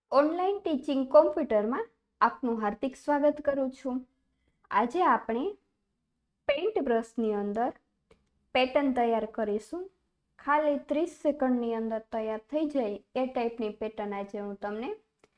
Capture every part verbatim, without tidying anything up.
Online teaching કોમ્પ્યુટરમાં આપનું હાર્દિક સ્વાગત કરું છું। આજે આપણે પેઇન્ટ બ્રશની અંદર પેટર્ન તૈયાર કરીશું। ખાલી ત્રીસ સેકન્ડની અંદર તૈયાર થઈ જાય એ ટાઈપની પેટર્ન આજે હું તમને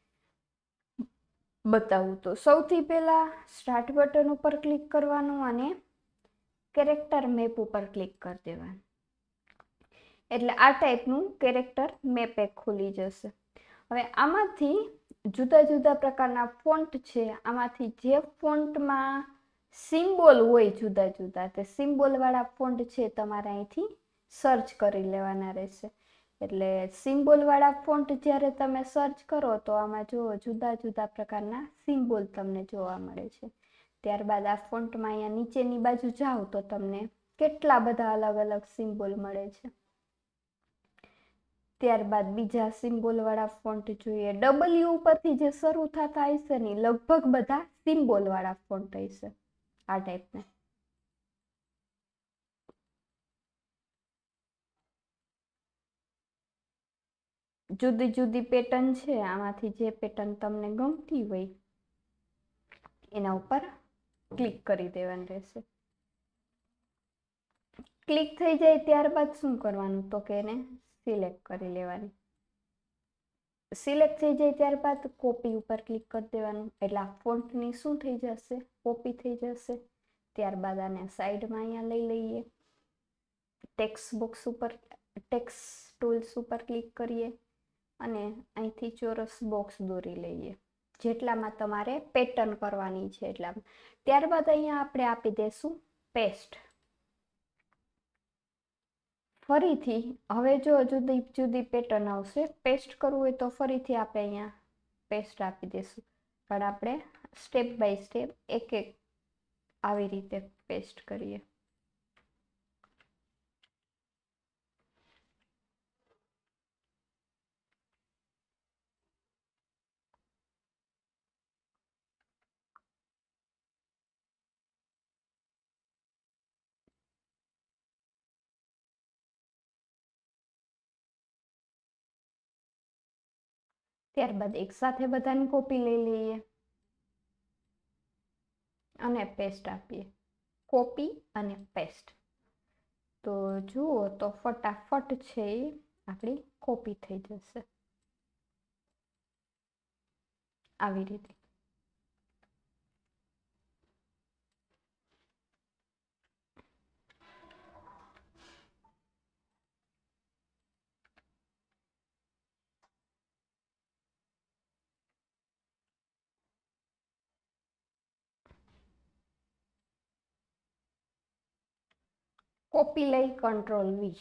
બતાવું। તો સૌથી પહેલા સ્ટાર્ટ બટન ઉપર ક્લિક કરવાનું અને કેરેક્ટર મેપ ઉપર ક્લિક કરી દેવાનું, એટલે આ ટાઈપનું કેરેક્ટર મેપ એક ખુલી જશે। હવે આમાંથી જુદા જુદા પ્રકારના ફોન્ટ છે, આમાંથી જે ફોન્ટમાં સિમ્બોલ હોય જુદા જુદા તે સિમ્બોલ વાળા ફોન્ટ છે તમારે અહીંથી સર્ચ કરી લેવાના રહેશે। એટલે સિમ્બોલ વાળા ફોન્ટ જ્યારે તમે સર્ચ કરો તો આમાં જો જુદા જુદા પ્રકારના સિમ્બોલ તમને જોવા મળે છે। ત્યારબાદ આ ફોન્ટમાં અહીંયા નીચેની બાજુ જાઓ તો તમને કેટલા બધા અલગ અલગ સિમ્બોલ મળે છે। ત્યારબાદ બીજા સિમ્બોલ વાળા ફોન્ટ જોઈએ, ડબલ્યુ ઉપરથી જે શરૂ થતા હશે ને લગભગ બધા સિમ્બોલ વાળા ફોન્ટ હશે આ ટાઈપના। જુદી જુદી પેટર્ન છે, આમાંથી જે પેટર્ન તમને ગમતી હોય એના ઉપર ક્લિક કરી દેવાનું રહેશે। ક્લિક થઈ જાય ત્યારબાદ શું કરવાનું તો કે એને સિલેક્ટ કરી લેવાની। સિલેક્ટ થઈ જાય ત્યારબાદ કોપી ઉપર ક્લિક કરી દેવાનું, એટલે આ ફોન્ટની શું થઈ જશે, કોપી થઈ જશે। ત્યારબાદ આને સાઈડમાં અહીંયા લઈ લઈએ, ટેક્સ્ટ બોક્સ ઉપર ટેક્સ્ટ ટૂલ્સ ઉપર ક્લિક કરીએ અને અહીંથી ચોરસ બોક્સ દોરી લઈએ જેટલામાં તમારે પેટર્ન કરવાની છે એટલામાં। ત્યારબાદ અહીંયા આપણે આપી દઈશું પેસ્ટ। ફરીથી હવે જો જુદી જુદી પેટર્ન આવશે, પેસ્ટ કરવું હોય તો ફરીથી આપણે અહીંયા પેસ્ટ આપી દઈશું, પણ આપણે સ્ટેપ બાય સ્ટેપ એક એક આવી રીતે પેસ્ટ કરીએ। ત્યારબાદ એક સાથે બધાની કોપી લઈ લઈએ અને પેસ્ટ આપીએ, કોપી અને પેસ્ટ। તો જુઓ તો ફટાફટ છે એ આપણી કોપી થઈ જશે આવી રીતે। કોપી લઈ કંટ્રોલ વી,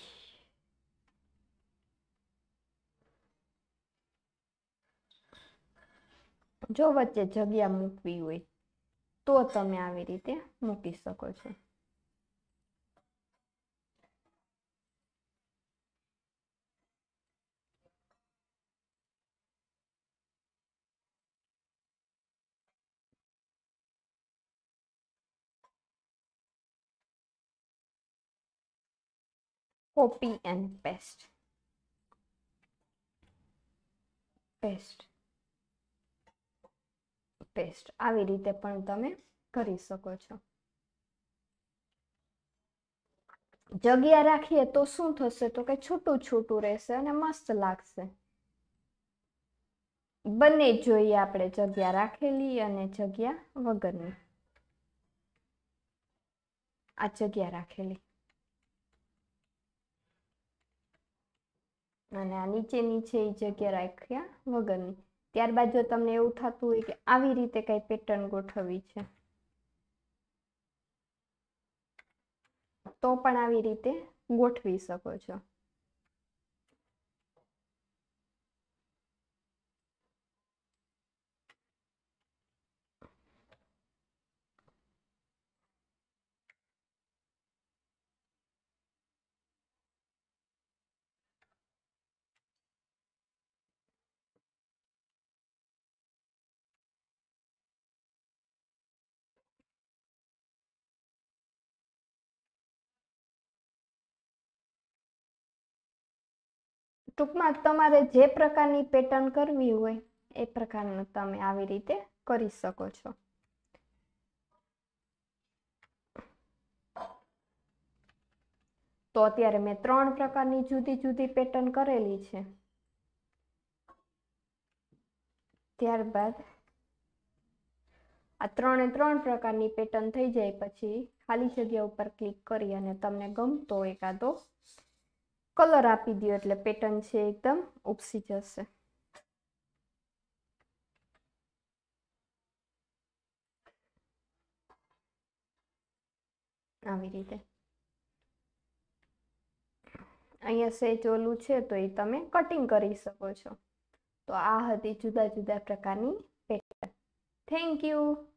જો વચ્ચે જગ્યા મૂકવી હોય તો તમે આવી રીતે મૂકી શકો છો। Copy and paste, paste paste આવી રીતે પણ તમે કરી શકો છો। જગ્યા રાખીએ તો શું થશે તો કે છૂટું છૂટું રહેશે અને મસ્ત લાગશે। બંને જોઈએ આપણે, જગ્યા રાખેલી અને જગ્યા વગરની। આ જગ્યા રાખેલી અને આ નીચે નીચે એ જગ્યા રાખ્યા વગરની। ત્યારબાદ જો તમને એવું થતું હોય કે આવી રીતે કઈ પેટર્ન ગોઠવવી છે તો પણ આવી રીતે ગોઠવી શકો છો। ટૂંકમાં તમારે જે પ્રકારની પેટર્ન કરવી હોય એ પ્રકારનું તમે આવી રીતે કરી શકો છો. તો અત્યારે મેં ત્રણ પ્રકારની જુદી જુદી પેટર્ન કરેલી છે. ત્યારબાદ આ ત્રણે ત્રણ પ્રકારની પેટર્ન થઈ જાય પછી ખાલી જગ્યા ઉપર ક્લિક કરી અને તમને ગમતો એકાદો કલર આપી દો એટલે પેટર્ન છે એકદમ ઉપસી જશે. આવી રીતે અહીંયા સેજ ઓલું છે તો એ તમે કટિંગ કરી શકો છો. તો આ હતી જુદા જુદા પ્રકારની પેટર્ન. Thank you.